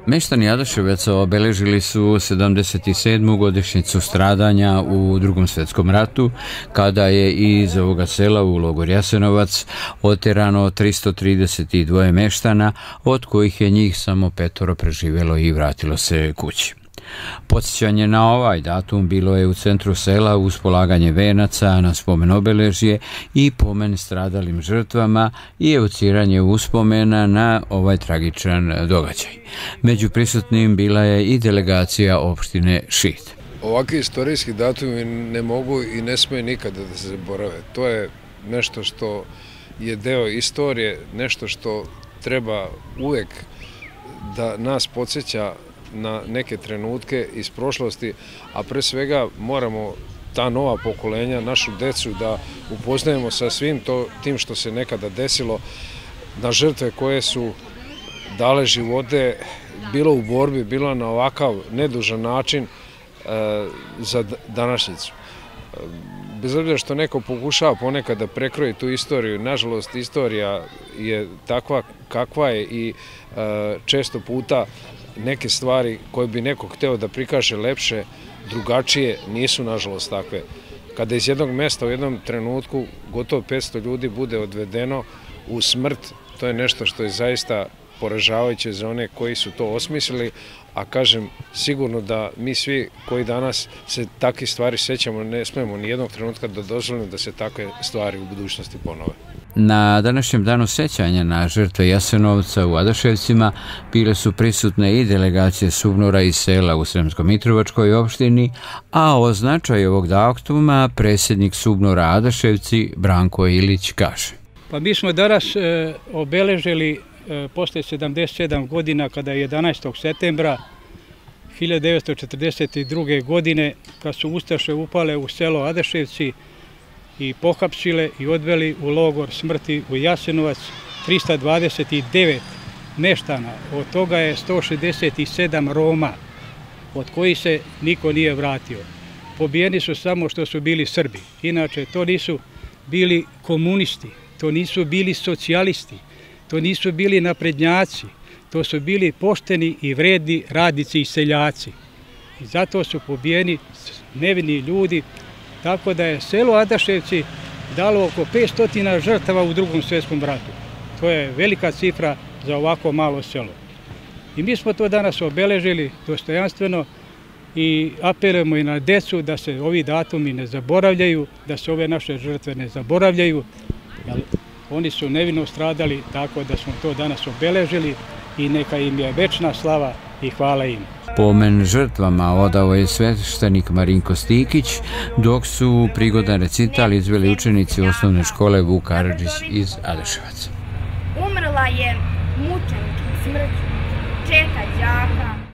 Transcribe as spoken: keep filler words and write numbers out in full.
Meštani Adaševaca obeležili su sedamdeset sedmu godišnjicu stradanja u Drugom svjetskom ratu, kada je iz ovoga sela u logor Jasenovac oterano tristo trideset dva meštana, od kojih je njih samo petoro preživjelo i vratilo se kući. Podsjećanje na ovaj datum bilo je u centru sela uz polaganje venaca na spomen obeležje i pomen stradalim žrtvama i evociranje uspomena na ovaj tragičan događaj. Među prisutnim bila je i delegacija opštine Šid. Ovakvi istorijski datumi ne mogu i ne smije nikada da se zaborave. To je nešto što je deo istorije, nešto što treba uvek da nas podsjeća na neke trenutke iz prošlosti, a pre svega moramo ta nova pokolenja, našu decu, da upoznajemo sa svim to, tim što se nekada desilo, na žrtve koje su dale živote, bilo u borbi, bilo na ovakav nedužan način e, za današnjicu. Bez obzira što neko pokušava ponekad da prekroji tu istoriju, nažalost istorija je takva kakva je i e, često puta neke stvari koje bi neko hteo da prikaže lepše, drugačije, nisu nažalost takve. Kada iz jednog mesta u jednom trenutku gotovo petsto ljudi bude odvedeno u smrt, to je nešto što je zaista poražavajuće za one koji su to osmislili, a kažem sigurno da mi svi koji danas se takve stvari sećamo ne smemo ni jednog trenutka da dozvolimo da se takve stvari u budućnosti ponove. Na današnjem danu sećanja na žrtve Jasenovca u Adaševcima bile su prisutne i delegacije SUBNOR-a iz sela u Sremsko-Mitrovačkoj opštini, a o značaju ovog datuma predsjednik SUBNOR-a Adaševci Branko Ilić kaže. Pa mi smo danas e, obeležili e, posle sedamdeset sedam godina, kada je jedanaestog septembra hiljadu devetsto četrdeset druge. godine, kad su ustaše upale u selo Adaševci i pohapsile i odveli u logor smrti u Jasenovac trista dvadeset devet meštana, od toga je sto šezdeset sedam Roma, od kojih se niko nije vratio. Pobijeni su samo što su bili Srbi, inače to nisu bili komunisti, to nisu bili socijalisti, to nisu bili naprednjaci, to su bili pošteni i vredni radnici i seljaci. I zato su pobijeni nevini ljudi, tako da je selo Adaševci dalo oko petsto žrtava u Drugom svjetskom ratu. To je velika cifra za ovako malo selo. I mi smo to danas obeležili dostojanstveno i apelujemo i na decu da se ovi datumi ne zaboravljaju, da se ove naše žrtve ne zaboravljaju. Oni su nevino stradali, tako da smo to danas obeležili i neka im je večna slava i hvala im. Pomen žrtvama odao je sveštenik Marinko Stikić, dok su prigodan recital izveli učenici osnovne škole Vuk Karadžić iz Adaševaca. Umrla je mučenik smrću četa đaka